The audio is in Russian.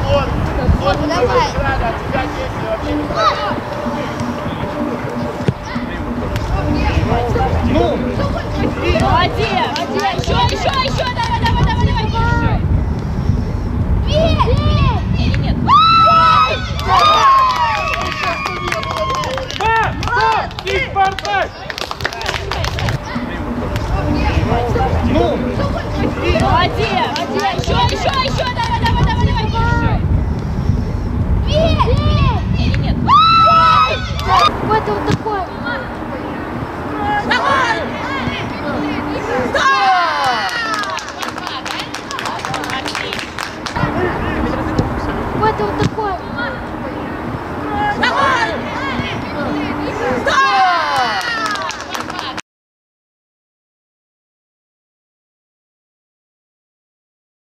Давай. Ну! Молодец! Еще! Давай! Бей! Или нет? И Спартак! Ну! Молодец! Еще! Давай! Бей! Или нет? Вот он такой. Давай! Вот он такой.